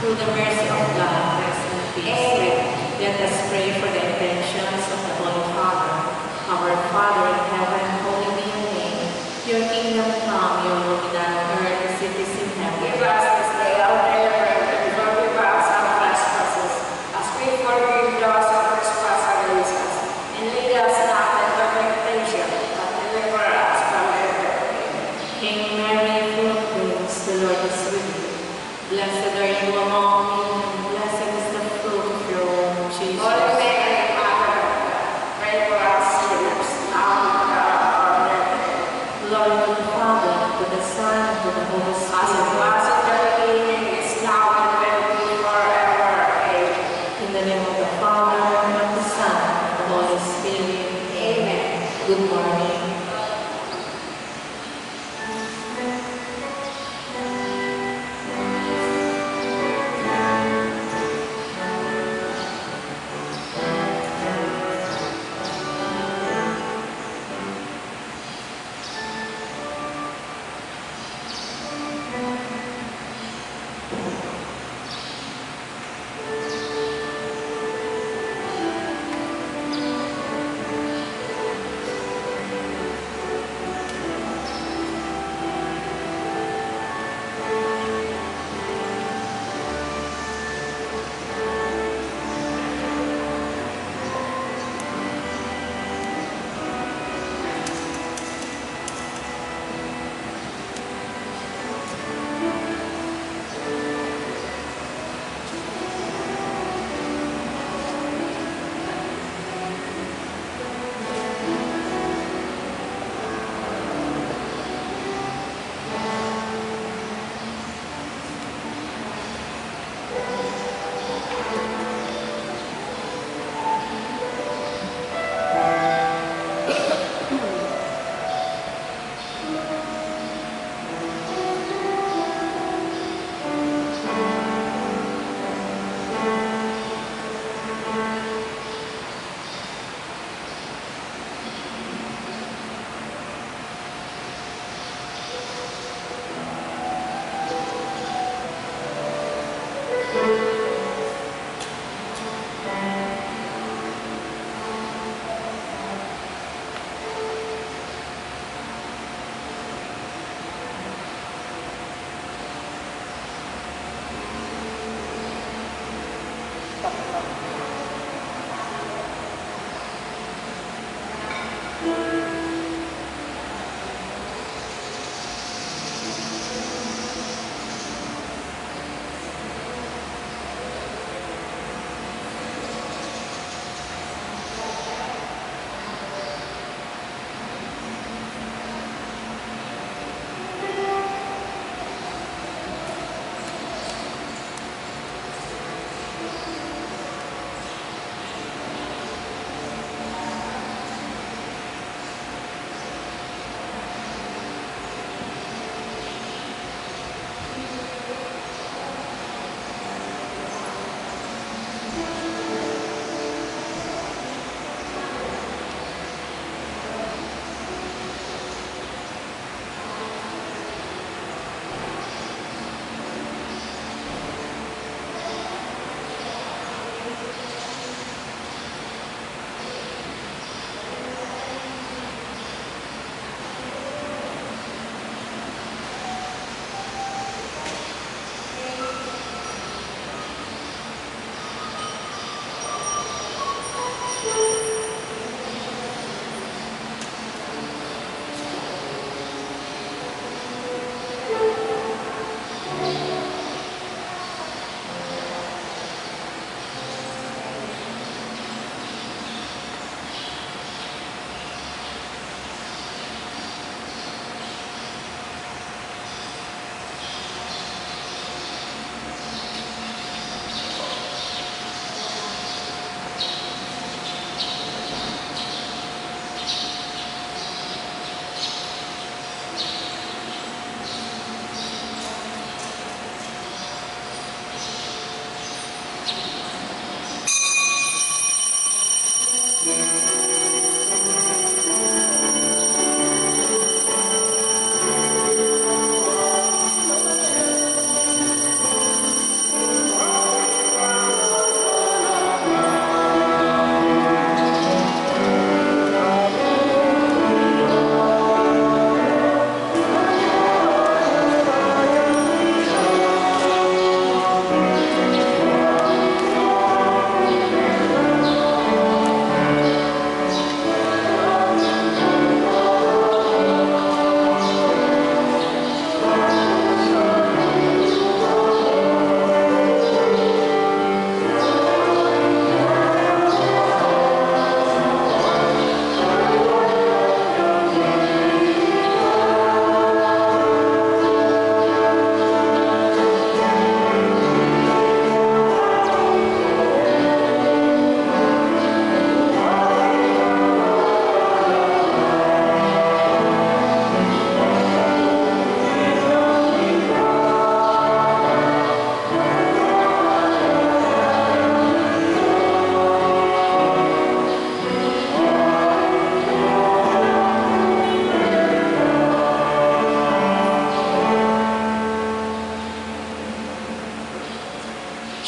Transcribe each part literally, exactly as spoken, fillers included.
through the mercy of God, rest in peace. Amen. Let us pray for the intentions of the Holy Father. Our Father in heaven, holy be your name. Your kingdom come, your will be done on earth as it is in heaven. Give us this day our daily bread, and forgive us our trespasses, as we forgive those who trespass against us. And lead us not into temptation, but deliver us from evil. Hail Mary, full of grace, the Lord is with you. Blessed are you among women, and blessed is the fruit of your womb, Jesus. Holy Mary, Mother of God, pray for us sinners, now and at the hour of our death. Glory to the Father, to the Son, and to the Holy As it Spirit. was in the beginning, is now, and will be forever. Amen. In the name of the Father, and of the Son, and of the Holy Spirit. Amen. Good morning.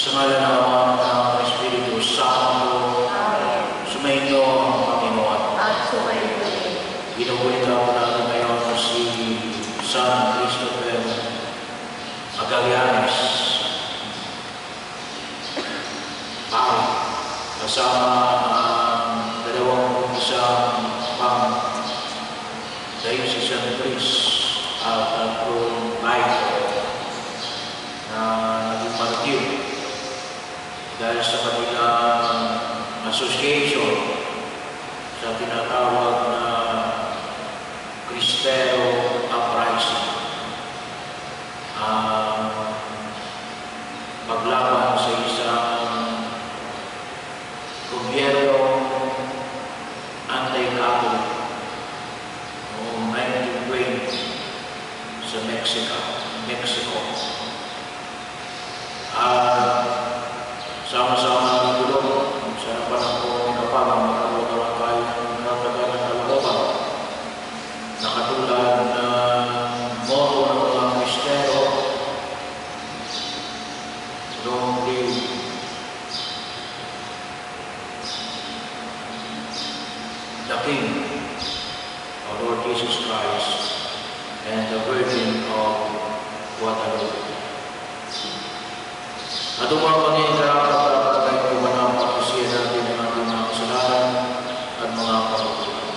Sa ngalan ng Ama ng Espiritu Santo. Amen. Sumainyo ang Panginoon. At sumainyo din. Ginugulita ko natin ngayon si San Christopher Magallanes. Pari, kasama ang dalawang isang pang diocesan priest at tatlong laiko na naging martir dahil sa kanilang association sa tinatawag na Cristero Uprising, ang paglaban sa isang gobyerno anti-Catholic noong nineteen twenty sa Mexico. Mexico. At sama-sama ng gulong sa panahon na parang magkaroon tayo ng natagalan na kalooban na katulad ng moto ng mga Kristero noong day. The King, our Lord Jesus Christ, and the Virgin of Guadalupe. At umang pag-iintarap at dapat kayo kumanang pag-isiyan natin ng ating mga kasalanan at mga kapatulan.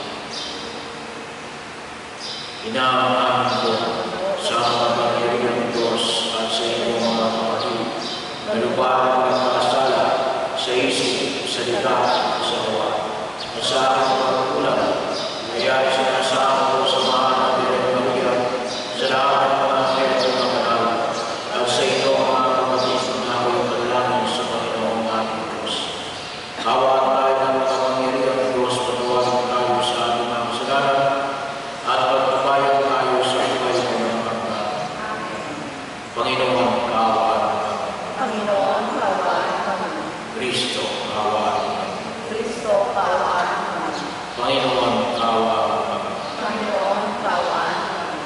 Inaaman ko sa kapangyarihan ng Diyos at sa inyong mga kapatid na lupahan ng pagkakasala sa isip, salita, sa gawa, at sa aking pagkukulang. Kaya sinasama ko sa mga natin ng Maria sa lahat ng mga heto ng kanal at sa inyong mga kapatid na ako'y panalangin sa Panginoong ating Diyos. Kawaan tayo ng kapangyarihan ng Diyos, patawarin tayo sa ating mga kasalanan at pagpapayan tayo sa buhay ng mga pagkakas. Panginoon, kaawaan kami. Panginoon, kaawaan kami. Kristo, kaawaan kami. Kristo, kaawaan kami. Panginoon, kaawaan kami. Panginoon, kaawaan kami.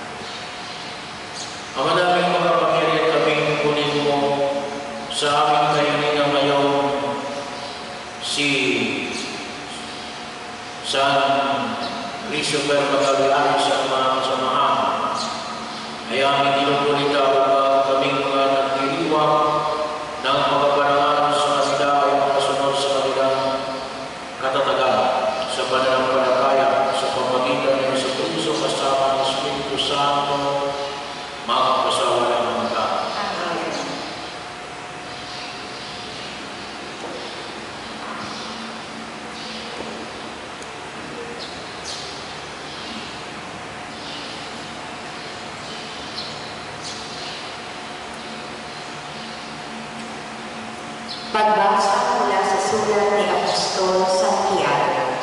Ang madaming mga pangyarihan kaming kunin mo sa aming kahilingan ngayon si San Christopher Magallanes sa mga kasamahan. Ay aming tinutulita upang kaming mga nagdiriwang ng pagpaparangan sa kanila ay makasunod sa kanilang katatagan sa pananampalataya sa pamamagitan ng sa Kristo kasama ng Espiritu Santo magpasawalang hanggan. Amen. Pagbasa mula sa sulat ni Apostol Santiago.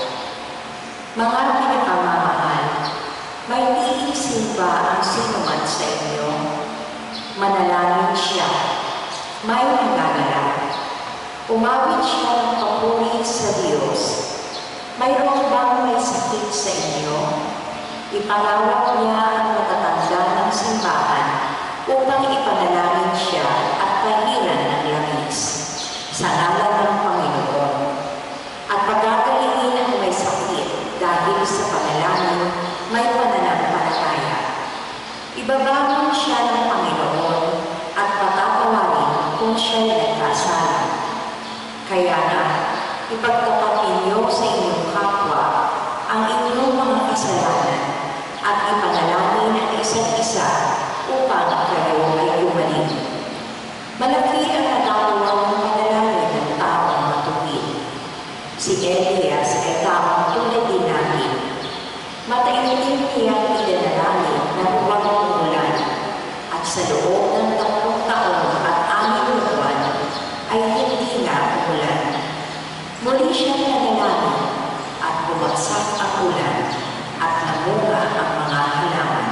Mga pinakamamahal, may iisin ba ang sinuman sa inyo? Manalangin siya, may nagagalak. Umawit siya ng papuri sa Diyos. Mayroon bang may sakit sa inyo? Ipalawak niya ang matatanda ng simbahan upang ipanalangin siya at pahiran ng langis sa ngalan ng Panginoon, at pagagalingin ang may sakit dahil sa panalangin may pananampalataya. Ibabangon siya ng Panginoon at patatawarin kung siya'y nagkasala. Kaya nga, ipagtapat ninyo sa inyong kapwa ang inyong mga kasalanan at ipanalangin ang isa't isa upang kayo ay gumaling. Malaki ang natatawa ng panalangin ng taong matuwid. Si Elias ay taong tulad din natin. Mataimtim niyang idinalangin na huwag umulan, at sa loob ng tatlong taon at anim na buwan ay hindi nga umulan. Muli siyang nanalangin at bumagsak ang ulan at namunga ang mga halaman.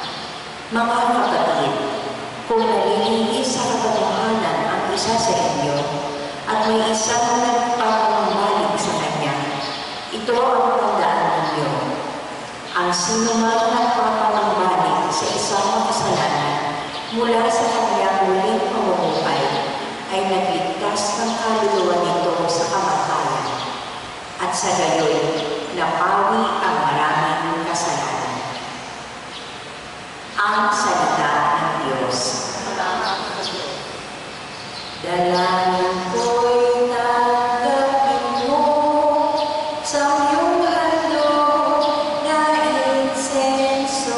Mga kapatid, kung nalilinis sa katotohanan ang isa sa inyo at may isang nagpapamahalik sa kanya, ito ang tandaan ninyo. Ang sinuman nagpapamahalik sa isang makasalanan mula sa kanyang muling pamumuhay ay Dalangin ko'y tanggapin mo sa iyong handog na insenso.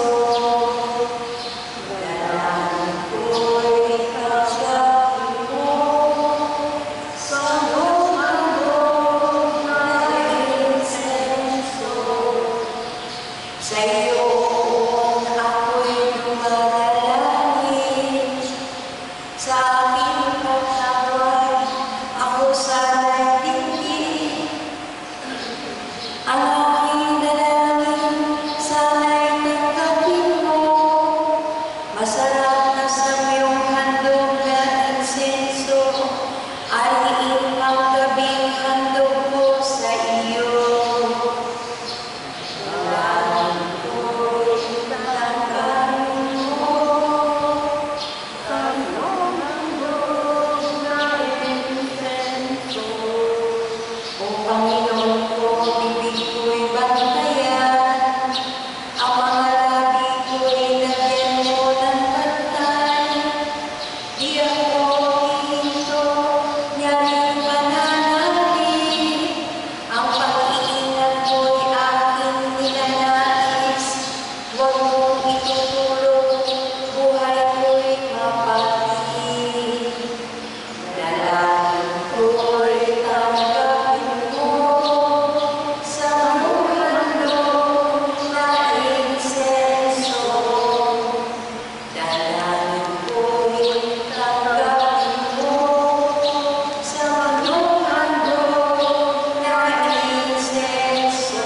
Dalangin ko'y tanggapin mo sa iyong handog na insenso. Sa iyo kung ako'y dumadalangin, sa aking pagtawad, ako sana'y tingin. Ang aking dalangin, sana'y tanggapin mo. Masarap na sa iyong handog na insenso, ay ilang gabing handog ko sa iyo. Dalangin ko'y tanggapin mo sa iyong handog na insenso. O Panginoon ko, bibig ko'y bantayan, ang mga labi ko'y lagyan mo ng bantay. Di ako hihinto, niya'y pananalig, ang pag-iingat ko'y aking ninanais. Huwag mong itutulog, buhay ko'y mapatid. Dalangin ko'y tanggapin mo sa iyong handog na insenso. Dalangin ko'y tanggapin mo sa iyong handog na insenso.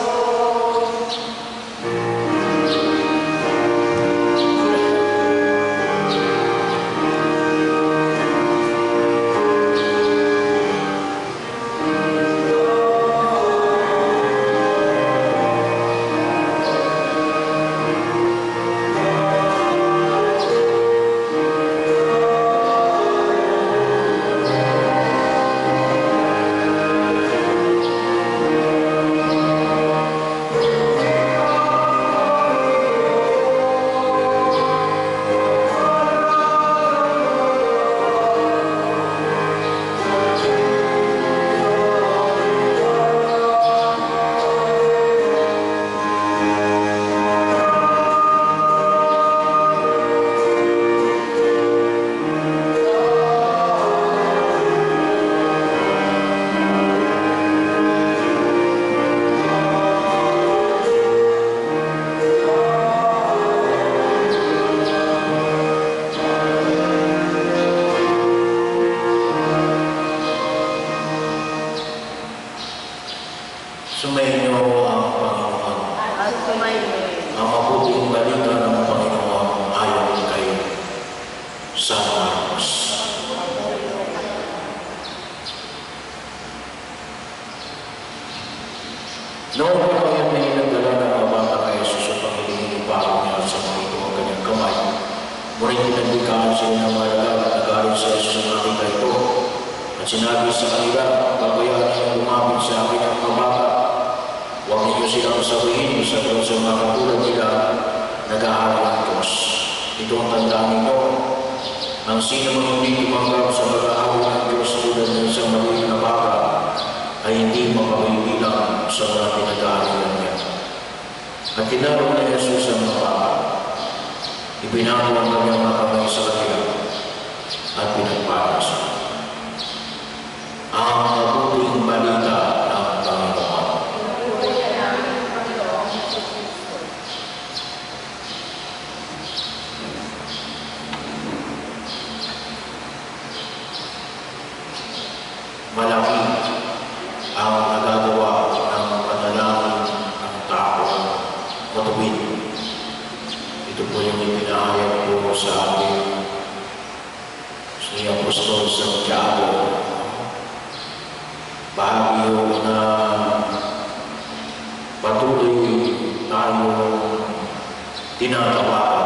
Sumainyo ang Panginoon. At sumayin. Ang mabuting balita ng Panginoon ayon kay San Marcos. Noong panahon na inagdala ng mga bata kay Jesus sa Panginoon, ipako niya sa mga ito ang kanyang kamay. Ngunit pinagbikaan sila ng mga lalaki at nagalit sa Jesus sa nakita ito. At sinabi sa kanila, babayaan niyo lumapit sa akin ang mga bata. Huwag niyo silang sabihin sa Diyos sa mga katulad nila nag-aaral ang Diyos. Ito ang tandaan ninyo. Ang sino mang hindi tumanggap sa pag-aaral ng Diyos tulad ng isang maliit na bata ay hindi mapabibilang sa mga pinag-aaralan niya. At tinawag ni Jesus ang mga bata. Ibinago ang kanyang mga kamay sa kanila at pinagpala siya. Ang mabuting balita ng Panginoon. Malaki ang nagagawa ng panalangin ng tao matuwid. Ito po yung ipinahayag po sa ating si Apostol Santiago. Bahagi na patuloy tayo tinatawag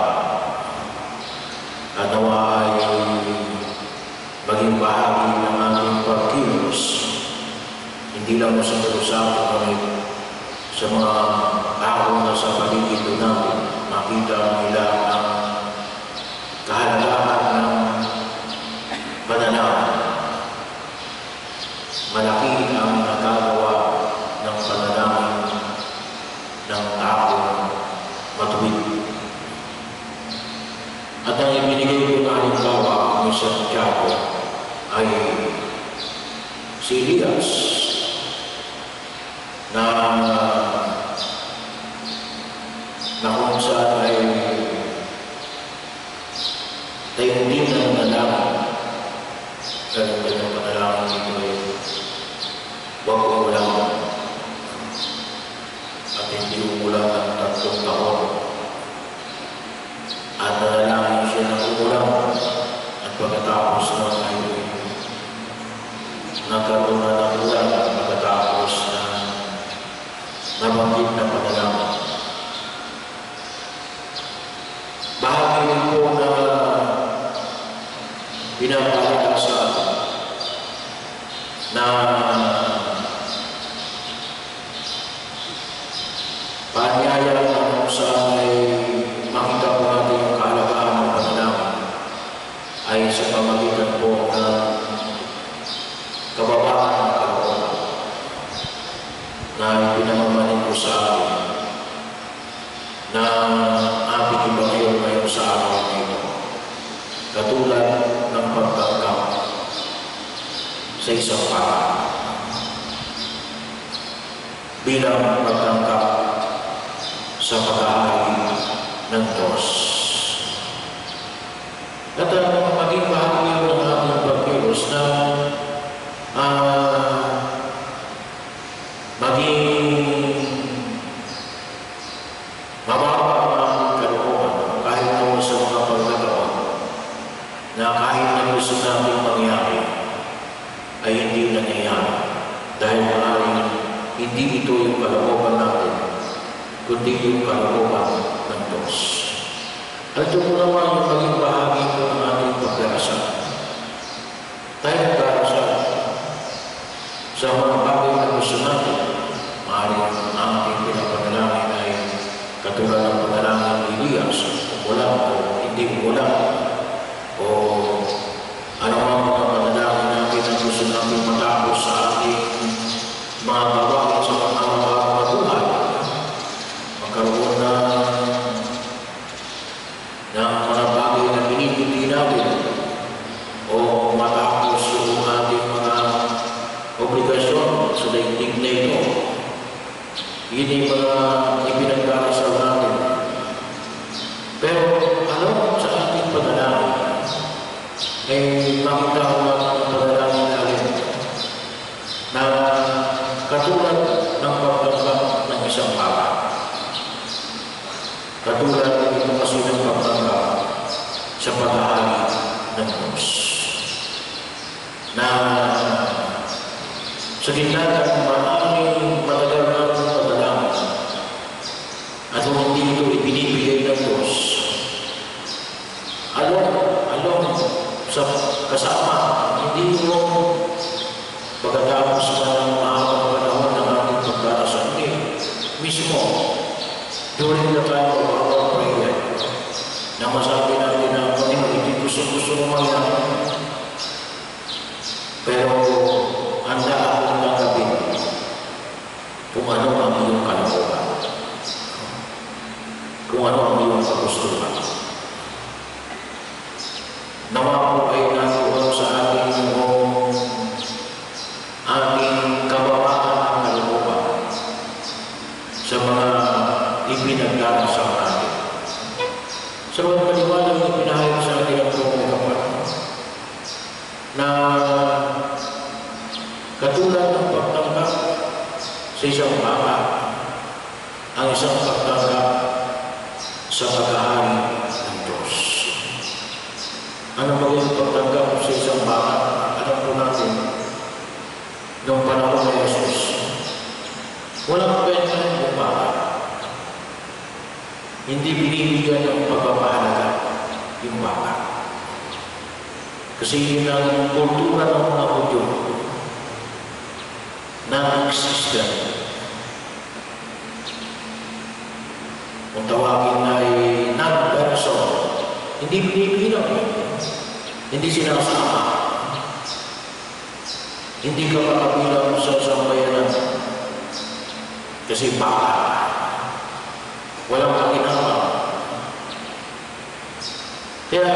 at nawa ay maging bahagi ng ating pagkilos, hindi lang sa kalusapan kami sa mga tao na sa paligid natin, makita nila ang kahalagahan ng pananaw malaki ang nagagawa ng panalangin ng taong matuwid. At ang ibinigay ko na halimbawa ng isang Tiago ay si Elias na na kung saan ay tayo din ang nanalangin. Pero kanyang panalangin dito ay huwag umulang at hindi umulang ng tatlong taon. At nanalangin siya ng umulang at pagkatapos ng ay nagkaroon na ng ulan at pagkatapos na nabanggit na panalangin. Bahagi rin po na pinapalala sa atin na paanyaya na kung saan ay makita po natin yung kahalagaan ng panalangin ay sa pamagitan po ng kababaan ng kalooban na pinamamanin ko sa atin na ating ibangyo ngayon sa araw nito. Katulad ng pagtangkap sa isang paraan bilang pagtangkap sa pag-aari ng Diyos. At ang maging bahagi ng ating pagkilos na uh, maging mababa ang ating kalooban kahit naman sa mga pagkataon na kahit na gusto natin mangyari ay hindi nangyayari dahil maaaring hindi ito yung kalooban natin kundi yung kalooban ng Diyos. At ito po naman yung maging bahagi ko ng ating pagdarasal. Tayo nagdarasal sa mga bagay na gusto natin. Maaaring ang ating pinapanalangin ay katulad ng panalangin ni Elias, umulan o hindi umulan, o ano ang mga panalangin natin na gusto natin matapos sa ating mga gawain sa pang-araw-araw na buhay. Magkaroon na ng mga bagay na binibigay natin o matapos yung ating mga obligasyon sa daigdig na ito. Yun yung mga ipinagdarasal natin. Pero alam sa ating panalangin ay makita ko natin ang panalangin natin na katulad ng pagtanggap ng isang bata. Katulad ng ito kasi ng pagtanggap sa pag-aari ng Diyos. Na sa gitna ng maraming matagal natin panalangin at kung hindi ito ibinibigay ng Diyos, alam, alam sa kasama, hindi mo pagkatapos na ng mahabang panahon ng ating pagdarasal niya, mismo, during the time of our prayer, na masabi natin na kung hindi gusto-gusto mo mangyari. Pero, handa akong tanggapin kung ano ang iyong kalooban, kung ano ang iyong kagustuhan. Nawa po ay nakuha sa ating yung ating kababaan ng kalooban sa mga ipinagdarasal natin. Sa mga paniwalang na pinahayag sa atin ang Rome Kapatid na katulad ng pagtanggap sa isang bata, ang isang pagtanggap sa pag-aari ng Diyos. Ano ba yung pagtanggap sa isang bata? Alam po natin, noong panahon ni Jesus, walang kwenta ng bata. Hindi binibigyan ng pagpapahalaga yung bata. Kasi yun ang kultura ng mga Hudyo na eksisten. Kung tawagin ay non-person, hindi binibilang yun. Hindi sinasama. Hindi ka makabilang sa sambayanan kasi baka walang pakinabang. Kaya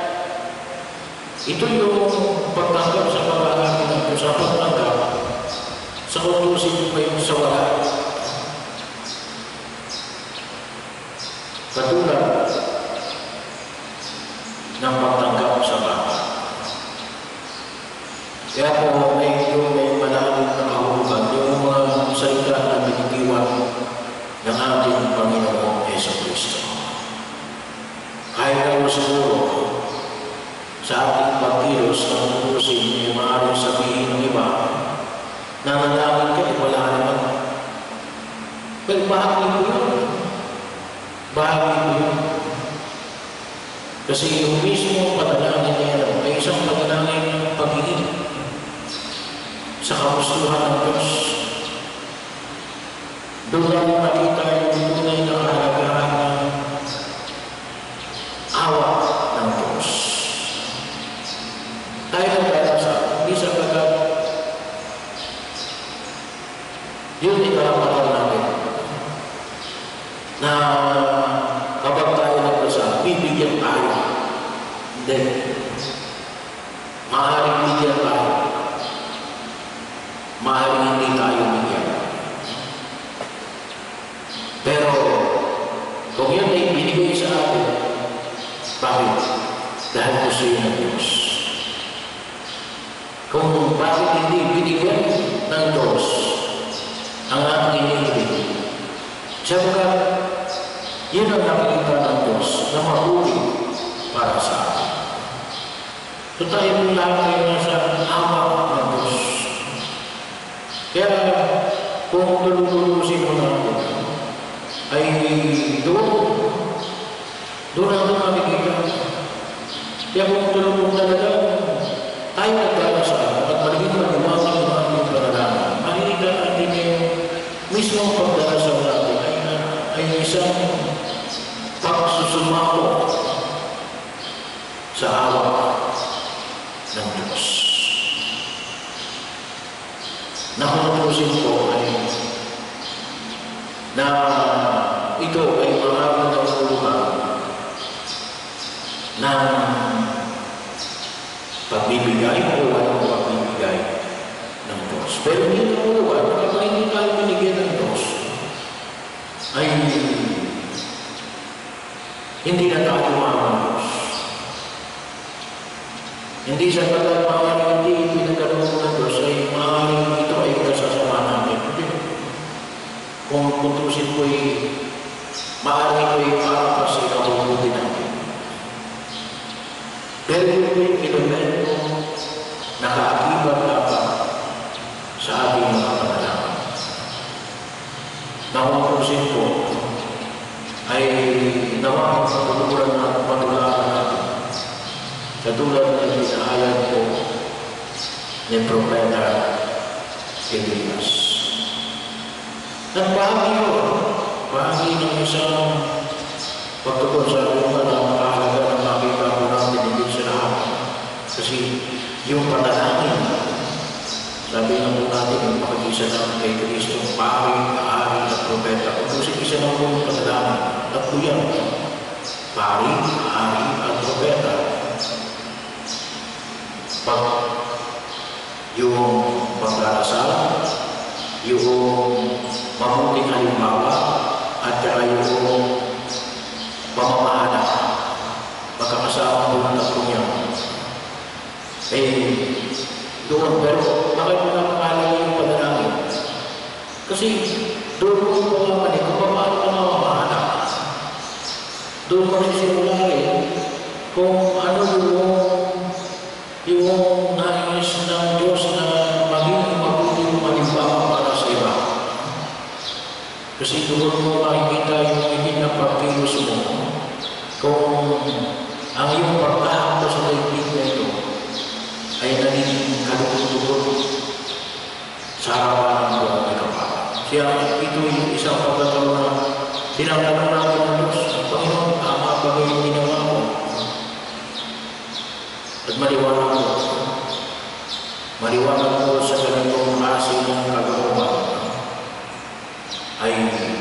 ito yung pagtanggap sa pag-aamin ng Diyos, sa pagtanggap sa kutusin pa yung sa wala. Katulad ng pagtanggap sa baka. Kaya po medyo may malalim na kahulugan yung mga salita na binitiwan ng ating Panginoong Jesucristo. Kahit na siguro sa ating pagkilos ng tutusin yung maaaring sabihin ng iba na nanalangin ka, wala naman. Pero bahagi ko yun. Bahagi ko yun. Kasi yung mismo panalangin niya ay isang panalangin ng pag-ibig sa kagustuhan ng Diyos. Doon lang makita yung tunay na kahalagahan ng awa ng Diyos. Tayo na pala sa hindi sa pagkat yun ikarapatan natin na kapag tayo nagpasa, bibigyan tayo. Hindi. Maaaring bigyan tayo. Maaaring hindi tayo bigyan. Pero, kung yun ay binigay sa atin, bakit? Dahil gusto yun ng Diyos. Kung bakit hindi binigyan ng Diyos ang ating iniibig, sapagkat yun ang nakikita ng Diyos na mabuti para sa atin. So tayo po lahat ay nasa hawak ng Diyos. Kaya kung tululusin mo natin, ay doon, doon ang doon makikita. Kaya kung tululong talaga, tayo nagdarasal at magiging mag-iwasang yung ating panalangin. Makikita natin yung mismong pagdarasal natin ay, ay isang pagsusumako sa hawak ng Diyos. Nakutusin ko ay na ito ay maraming nanguluhan ng pagbibigay o walang pagbibigay ng Diyos. Pero hindi nanguluhan na kapag hindi tayo binigyan ng Diyos ay hindi na tayo maraming Diyos. Hindi sa pagkat maaaring hindi pinagkaroon ng Diyos ay maaaring ito ay kasasama natin. Hindi. Kung putusin ko ay maaaring ko ay para pa sa ikabubuti natin. Pero ito yung elemento na kaakibat dapat sa ating mga panalangin. Na kung putusin ko ay naman sa tutulad na patulaan natin. Katulad na pinahayag ko ni Propeta Elias. At bahagi yun, bahagi ng isang pagtukod sa lupa na makahalaga ng makita ko natin hindi sa lahat. Kasi yung panalangin, sabi nga po natin yung pakag-isa namin kay Kristo, pari, kahari, at propeta. Kung isa na po yung panalangin, at po yan, pari, kahari, at propeta. Pag yung pagdarasal, yung mabuting halimbawa, at saka yung pamamahala, magkakasama doon ang tatlong yan. Eh, doon, pero bakit mo na pangalan yung panalangin? Kasi doon mo yung pamamalit kung paano ka mamamahala. Doon mo sisimula rin kung ano yung yung nais ng Diyos na maging mabuti yung halimbawa para sa iba. Kasi doon mo makikita yung hindi na pagkilos mo kung ang iyong pagtahap sa daigdig na ito ay naging kalukot-lukot sa harapan ng buwan na kapal. Kaya ito yung isang pagkatalo na tinatanong natin ng Diyos, Panginoon, tama ba yung ginawa mo? At maliwanag mo. Maliwanag po sa ganitong klase ng kagawad ay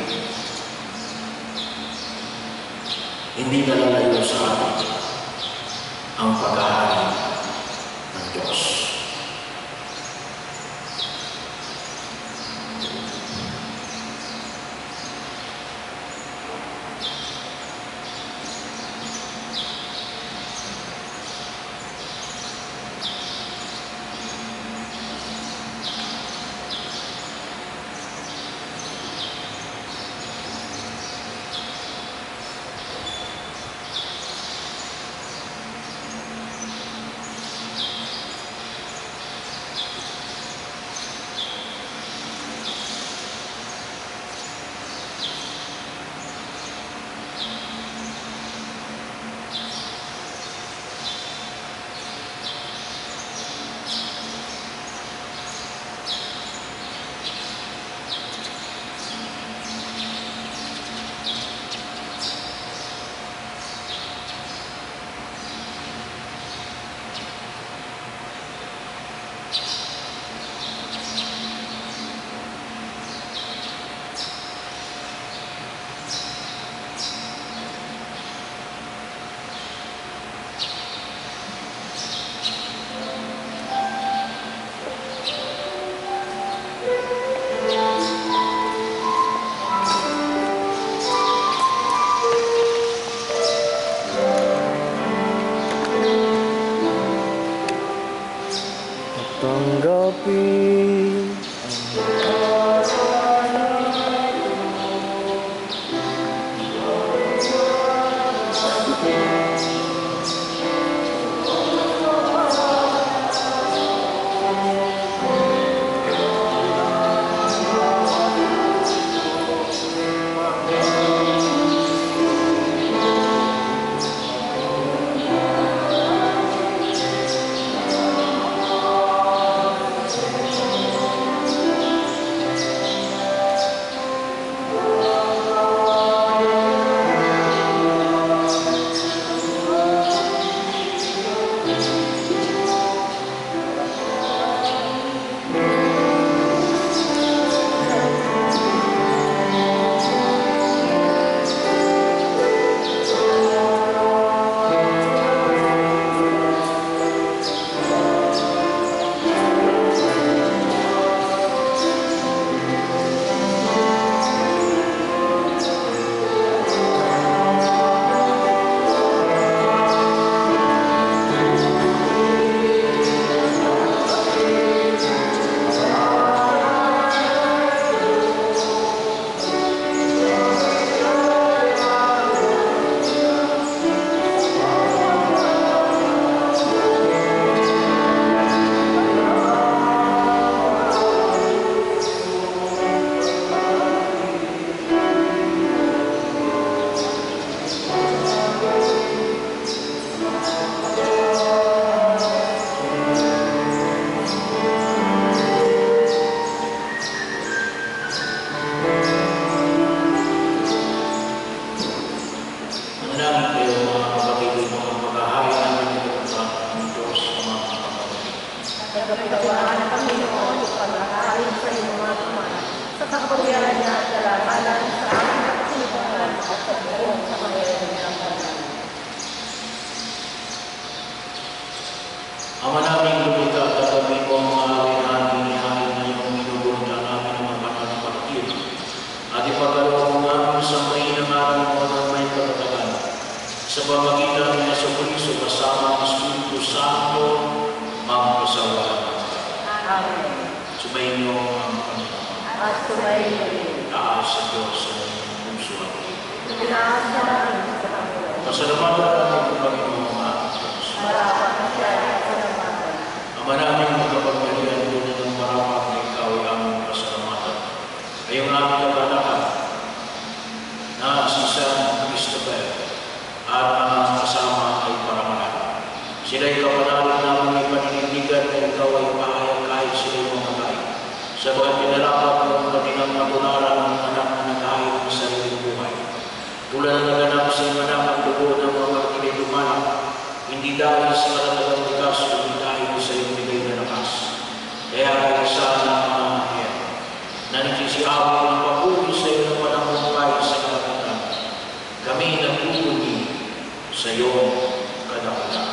hindi nalalayo sa atin ang paghahari ng Diyos. Tanggapin Ama naming lumikha at kami po ang mga awin namin inihain na iyong minubunta namin ng mga banal na pagkir. At ipagkaloob namin sa mainang araw mo ng may katatagan. Sa pamagitan ng Jesucristo kasama ang Espiritu Santo, magpasawalan. Amen. Sumayin niyo ang Panginoon. At sumayin niyo. Taas sa Diyos sa inyong puso at ito. Tinaas na namin sa Panginoon. Pasalamatan natin ang Panginoon ang ating Diyos. Marapat na siya ay pasalamatan. Ama namin magkapagyarihan doon ng marapat na ikaw ay aming pasalamatan. Ngayong aming naglalakad na si San Christopher at ang kasama ay paramahan. Sila'y kapanalin namin ay paninindigan na ikaw ay pahayag kahit sila'y mamatay. Sabagat pinalapat mo ang katinang matunaran ng anak na nag-ahayag ng sariling buhay. Tulad na naganap sa imanang ang dugo ng mga martiray lumalang, hindi dahil sa katatagang likas, kundi dahil sa iyong bigay na lakas. si Awi ang papuri sa iyo ng panangungkay sa kalangitan. Kami nagpupuli sa iyo kadakila.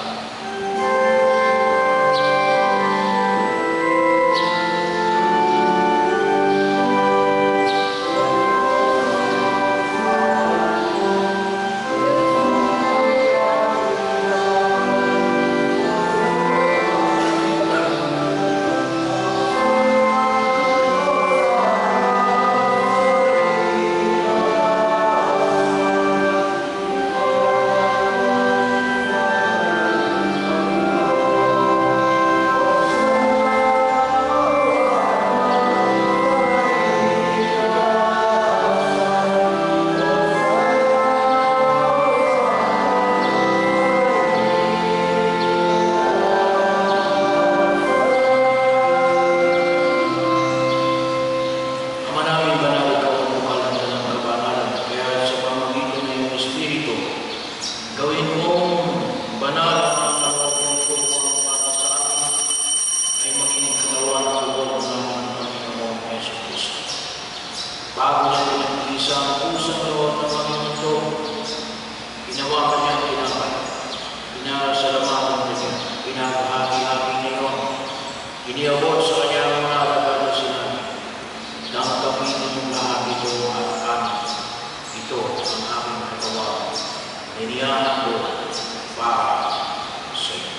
Iniabot sa kanyang mga alagad na sinabi, "Tanggapin ninyong lahat ito at amin. Ito ang aming katawan. Iniyanan ko para sa inyo."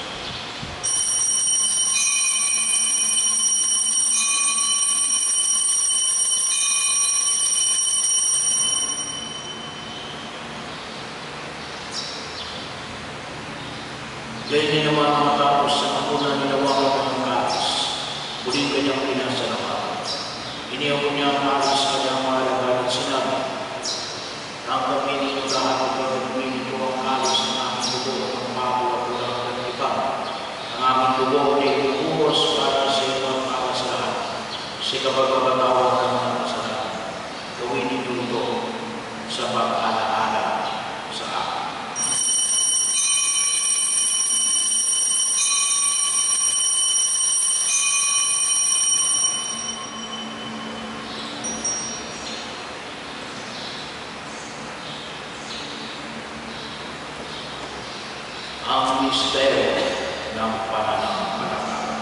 Ganyan naman matapos sa kapunan ninawagan ng kalis, muling kanyang pinasalamatan. Iniabot niya ang kalis sa kanyang mga alagad at sinabi, "Tanggapin ninyo lahat at gagawin ito ang kalis ng aming dugo at ang bago at ulang ng iba. Ang aming dugo ay ibuhos para sa iyo at para sa lahat. Sa kapagpapatawan ng mga kasalanan, gawin ninyo ito sa pag-alaala sa akin." Ang misteryo ng pananampalataya.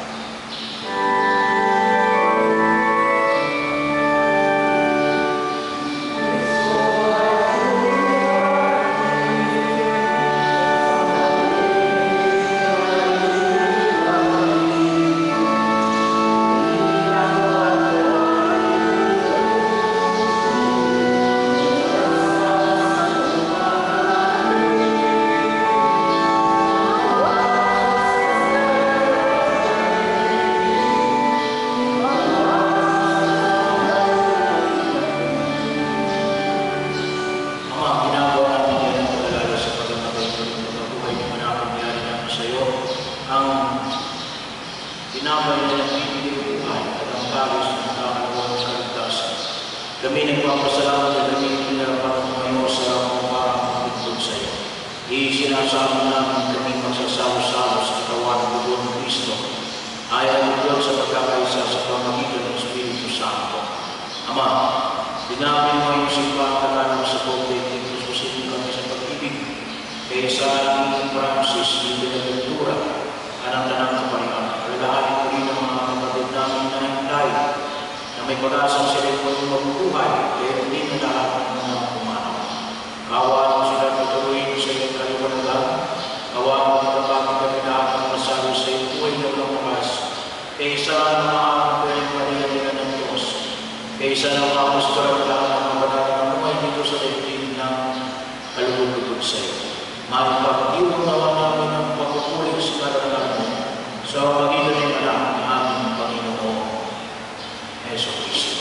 Kami nagpapasalamat na kami pinarapan ng ngayon sa mga parang magbukod sa iyo. Isinasama namin kami magsasalo-salo sa katawan ng dugo ng Kristo. Ayon doon sa pagkakaisa sa pamagitan ng Espiritu Santo. Ama, dinamin mo yung simpang sa Pobre at Kristusin kami sa pag-ibig. Kaya sa aming Francis, yung pinagventura, anang tanang kapalian. Alalahanin ko rin ang mga kapatid namin na hintay na may pag-asang sila yung mabubuhay, kaya hindi na lahat ng mga pumanaw. Kawaan mo sila tuturuin sa iyong kaliwanagan. Kawaan mo kapag kami lahat ng masalo sa iyong buhay na walang wakas. Kaysa ng mga aking panihan nila ng Diyos. Kaysa ng mga pastor at lahat ng mga banal na buhay dito sa daigdig ng kalulugod sa iyo. Magpag-iwan nawa namin ang pagkukuling sa karangalan mo sa magitan ng anak ng aming Panginoon Yesu Kristo.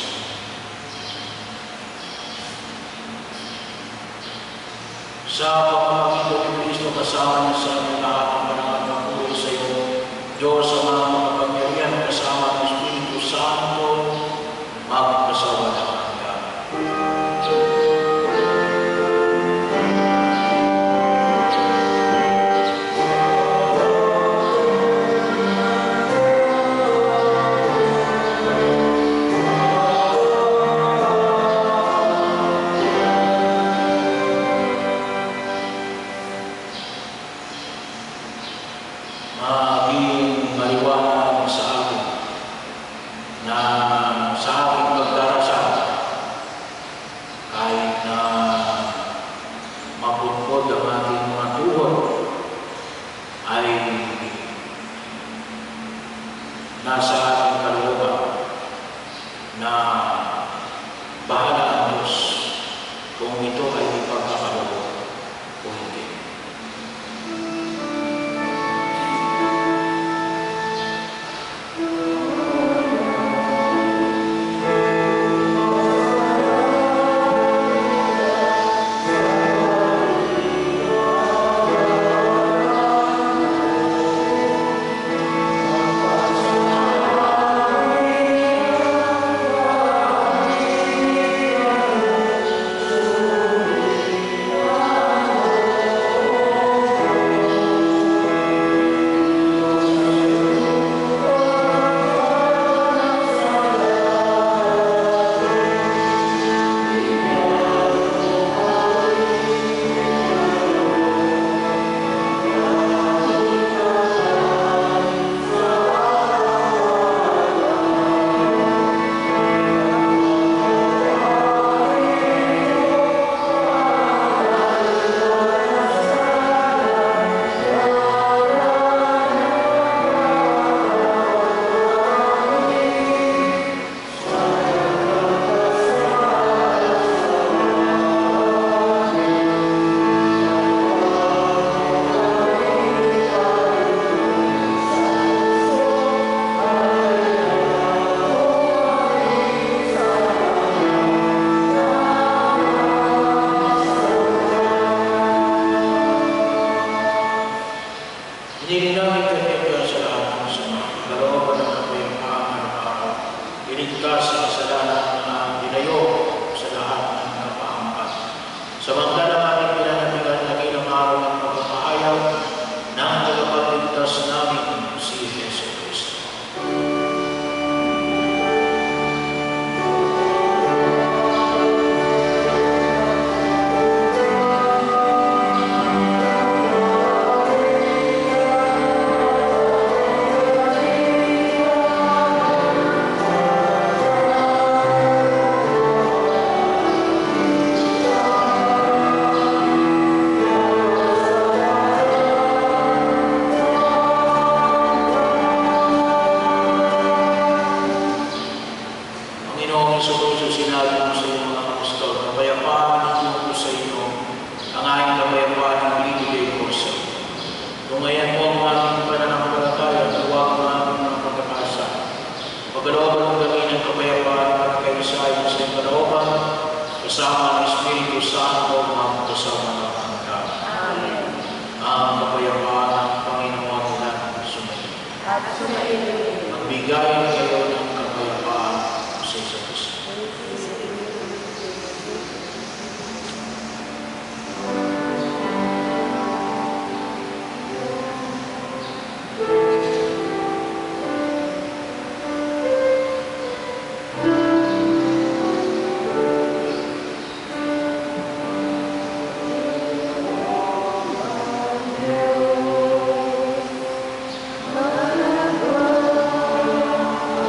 Sa pamamagitan ng Kristo kasama niya sa aming lahat ng banal na buhay sa iyo, Diyos sa mga makapangyarihan kasama ng Espiritu Santo, magpasawala. Amen. na sa aking pagdarasal, kahit na mapudpod ang ating mga tuhod, ay nasa ating kalooban na bahala ang Diyos kung ito ay ipagkakaloob o hindi. Hindi namin kanya sa lahat ng sama, kalooban ng kapayapaan araw-araw, iligtas sa kasalanan na dinayo sa lahat ng kapahamakan. Samantala namin pinanabigan na ilang araw ng pagkakaayaw ng tagapagligtas namin si Jessie Kristo. Kasama ng Espiritu Santo, magkasama ng hanggan. Amen. Ang kapayapaan ng Panginoon natin sumayin. At sumayin. Magbigay kayo ng kapayapaan sa isa't isa. Amen.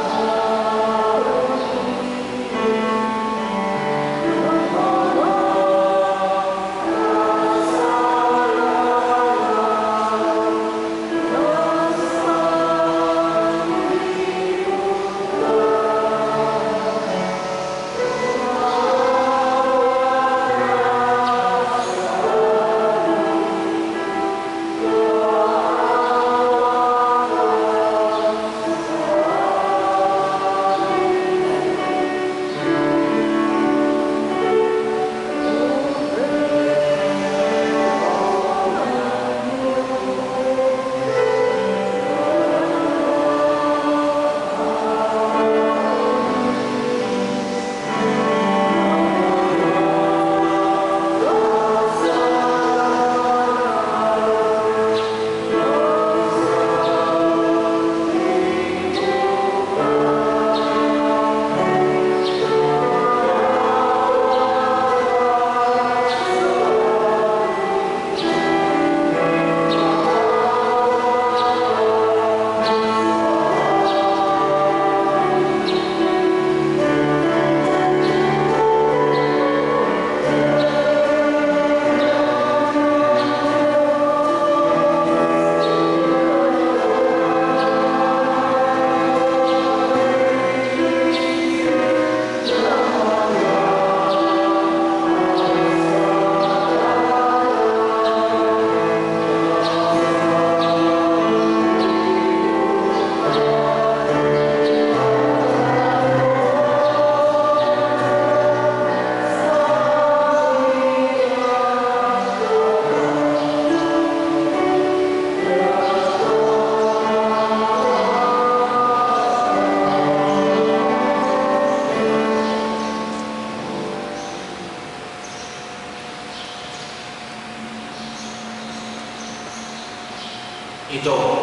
Ito